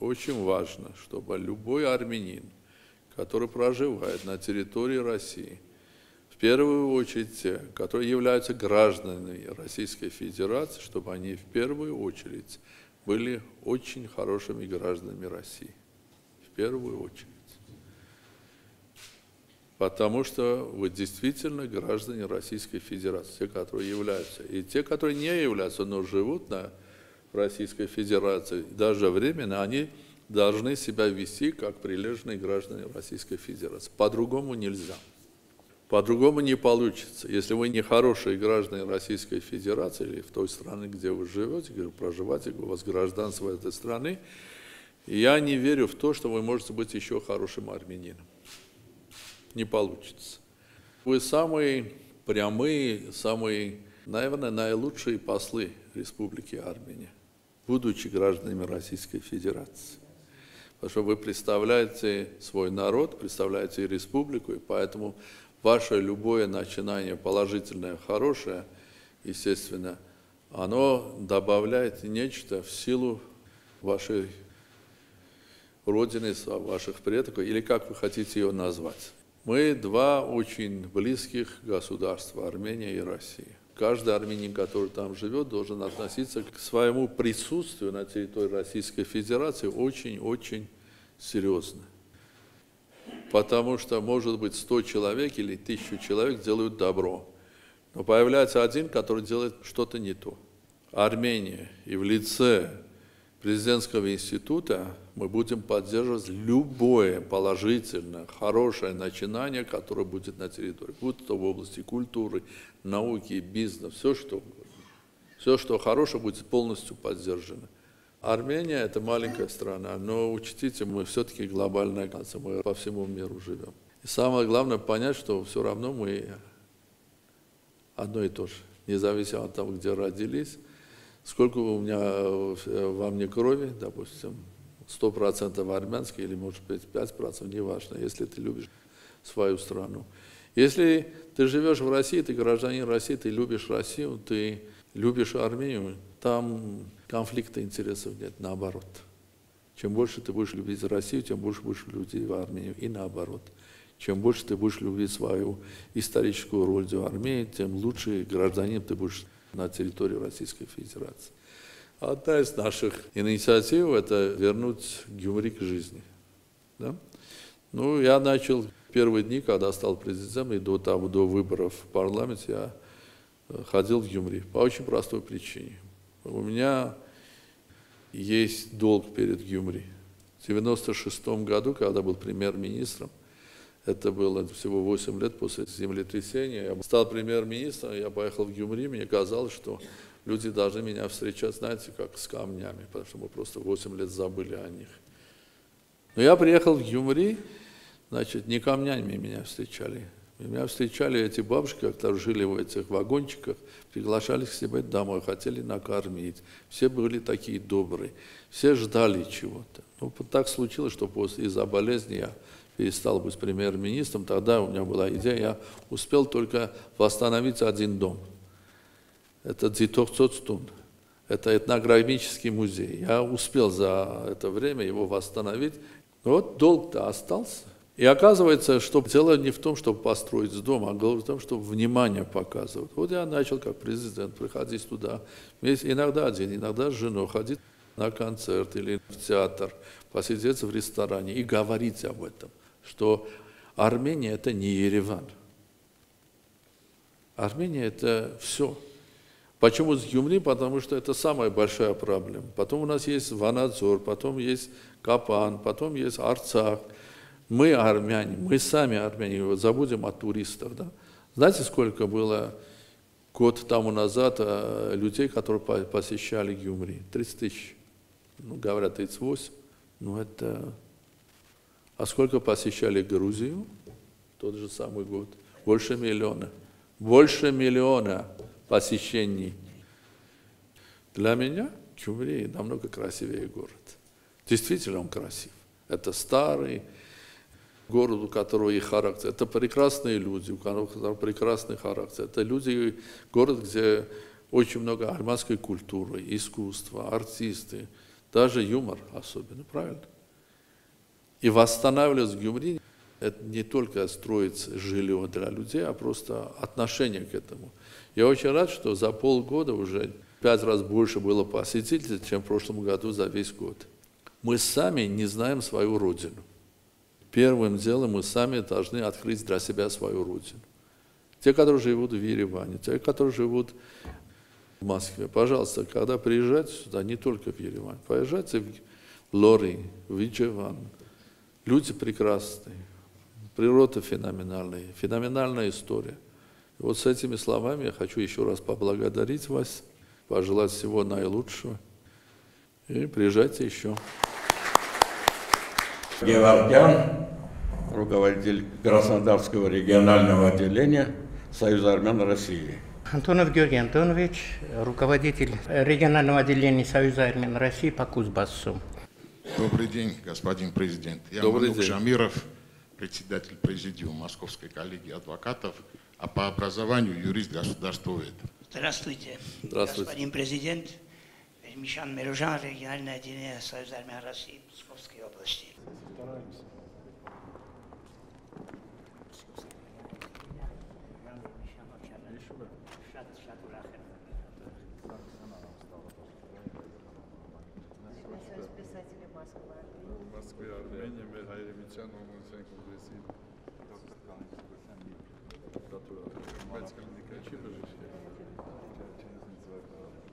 очень важно, чтобы любой армянин, который проживает на территории России, в первую очередь те, которые являются гражданами Российской Федерации, чтобы они в первую очередь были очень хорошими гражданами России. В первую очередь. Потому что вы действительно граждане Российской Федерации, те, которые являются. И те, которые не являются, но живут на Российской Федерации, даже временно, они должны себя вести как прилежные граждане Российской Федерации. По-другому нельзя. По-другому не получится. Если вы не хорошие граждане Российской Федерации или в той стране, где вы живете, где вы проживаете, у вас гражданство этой страны, я не верю в то, что вы можете быть еще хорошим армянином. Не получится. Вы самые прямые, самые, наверное, наилучшие послы Республики Армения, будучи гражданами Российской Федерации. Потому что вы представляете свой народ, представляете республику, и поэтому ваше любое начинание, положительное, хорошее, естественно, оно добавляет нечто в силу вашей родины, ваших предков, или как вы хотите ее назвать. Мы два очень близких государства, Армения и Россия. Каждый армянин, который там живет, должен относиться к своему присутствию на территории Российской Федерации очень-очень серьезно. Потому что, может быть, 100 человек или 1000 человек делают добро, но появляется один, который делает что-то не то. Армения и в лице президентского института мы будем поддерживать любое положительное, хорошее начинание, которое будет на территории, будь то в области культуры, науки, бизнеса, все что угодно. Все, что хорошее, будет полностью поддержано. Армения – это маленькая страна, но учтите, мы все-таки глобальная нация, мы по всему миру живем. И самое главное понять, что все равно мы одно и то же, независимо от того, где родились. Сколько у меня во мне крови, допустим, 100% армянской или, может быть, 5%, неважно, если ты любишь свою страну. Если ты живешь в России, ты гражданин России, ты любишь Россию, ты любишь Армению, там конфликта интересов нет, наоборот. Чем больше ты будешь любить Россию, тем больше будешь любить Армению, и наоборот. Чем больше ты будешь любить свою историческую роль в Армении, тем лучше гражданин ты будешь на территории Российской Федерации. Одна из наших инициатив – это вернуть Гюмри к жизни. Да? Ну, я начал первые дни, когда стал президентом, и до выборов в парламент я ходил в Гюмри по очень простой причине. У меня есть долг перед Гюмри. В 1996 году, когда был премьер-министром, это было всего 8 лет после землетрясения. Я стал премьер-министром, я поехал в Гюмри, мне казалось, что люди должны меня встречать, знаете, как с камнями, потому что мы просто 8 лет забыли о них. Но я приехал в Гюмри, значит, не камнями меня встречали. Меня встречали эти бабушки, которые жили в этих вагончиках, приглашали к себе домой, хотели накормить. Все были такие добрые, все ждали чего-то. Ну, так случилось, что из-за болезни я перестал быть премьер-министром, тогда у меня была идея, я успел только восстановить один дом. Это Дзитохцоцтун, это этнографический музей. Я успел за это время его восстановить. Вот долг-то остался. И оказывается, что дело не в том, чтобы построить дом, а дело в том, чтобы внимание показывать. Вот я начал как президент приходить туда, иногда один, иногда с женой, ходить на концерт или в театр, посидеть в ресторане и говорить об этом, что Армения – это не Ереван. Армения – это все. Почему с Гюмри? Потому что это самая большая проблема. Потом у нас есть Ванадзор, потом есть Капан, потом есть Арцах. Мы армяне, мы сами армяне, вот забудем о туристах. Да? Знаете, сколько было год тому назад людей, которые посещали Гюмри? 30 тысяч. Ну, говорят, 38. Ну, это... А сколько посещали Грузию? Тот же самый год. Больше миллиона. Больше миллиона посещений. Для меня Гюмри намного красивее город. Действительно он красив. Это старый город, у которого есть характер. Это прекрасные люди, у которых прекрасный характер. Это люди, город, где очень много армянской культуры, искусства, артисты. Даже юмор особенно, правильно? И восстанавливать в Гюмри – это не только строить жилье для людей, а просто отношение к этому. Я очень рад, что за полгода уже 5 раз больше было посетителей, чем в прошлом году за весь год. Мы сами не знаем свою родину. Первым делом мы сами должны открыть для себя свою родину. Те, которые живут в Ереване, те, которые живут в Москве. Пожалуйста, когда приезжайте сюда, не только в Ереван, поезжайте в Лори, в Иджеван. Люди прекрасные, природа феноменальная, феноменальная история. И вот с этими словами я хочу еще раз поблагодарить вас, пожелать всего наилучшего. И приезжайте еще. Геворгян, руководитель Краснодарского регионального отделения Союза армян России. Антонов Георгий Антонович, руководитель регионального отделения Союза армян России по Кузбассу. Добрый день, господин президент. Я Добрый Манук день. Шамиров, председатель президиума Московской коллегии адвокатов, а по образованию юрист-государствовед. Здравствуйте, Здравствуйте. господин президент. Мишан Меружан, региональное отделение Союза армян России Московской области. Москве, Армении, Хайри Мичан, Омунсен, Кудресин. Доктор